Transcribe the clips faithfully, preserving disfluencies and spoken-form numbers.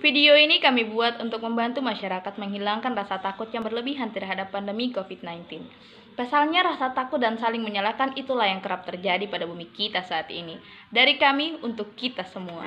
Video ini kami buat untuk membantu masyarakat menghilangkan rasa takut yang berlebihan terhadap pandemi covid sembilan belas. Pasalnya rasa takut dan saling menyalahkan itulah yang kerap terjadi pada bumi kita saat ini. Dari kami untuk kita semua.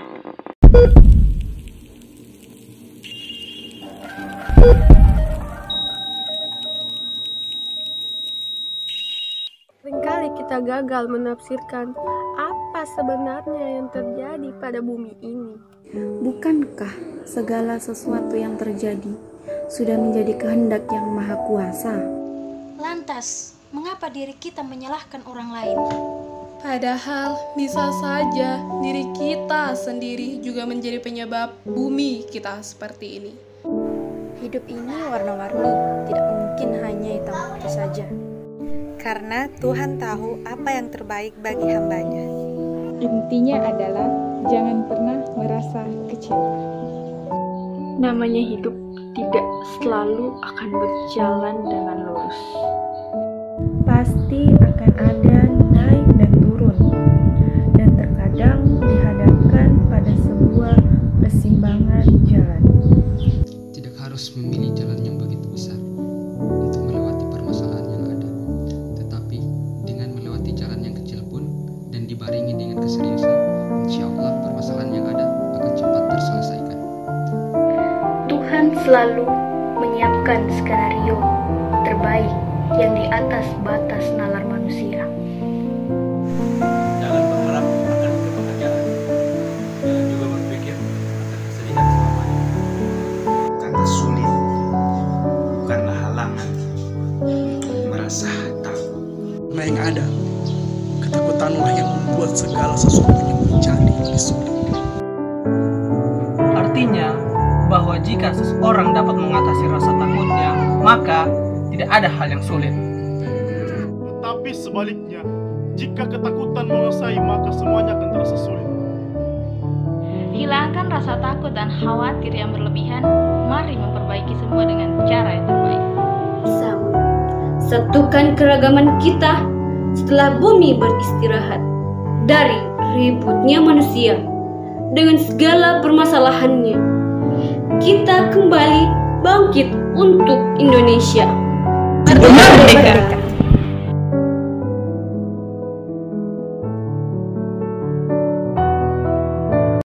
Seringkali kita gagal menafsirkan apa sebenarnya yang terjadi pada bumi ini. Bukankah segala sesuatu yang terjadi sudah menjadi kehendak yang maha kuasa? Lantas, mengapa diri kita menyalahkan orang lain? Padahal bisa saja diri kita sendiri juga menjadi penyebab bumi kita seperti ini. Hidup ini warna-warni, tidak mungkin hanya hitam putih saja. Karena Tuhan tahu apa yang terbaik bagi hambanya. Intinya adalah jangan pernah merasa kecewa. Namanya hidup tidak selalu akan berjalan dengan lurus. Pasti akan ada naik dan turun, dan terkadang dihadapkan pada sebuah persimpangan jalan. Tidak harus memilih jalan yang begitu besar untuk melewati permasalahan yang ada, tetapi dengan melewati jalan yang kecil pun dan dibarengi dengan keseriusan, insya Allah permasalahan yang ada akan cepat terselesaikan. Tuhan selalu menyiapkan skenario terbaik yang di atas batas nalar manusia. Jangan berharap akan kebahagiaan. Jangan juga berpikir akan kesedihan selamanya. Kata sulit bukanlah halangan untuk merasa takut. Karena yang ada, ketakutanlah yang membuat segala sesuatunya menjadi lebih sulit. Artinya, bahwa jika seseorang dapat mengatasi rasa takutnya, maka tidak ada hal yang sulit. Tetapi sebaliknya, jika ketakutan menguasai, maka semuanya akan terasa sulit. Hilangkan rasa takut dan khawatir yang berlebihan. Mari memperbaiki semua dengan cara yang terbaik. Bersama, satukan keragaman kita setelah bumi beristirahat dari ributnya manusia dengan segala permasalahannya. Kita kembali bangkit untuk Indonesia. Merdeka!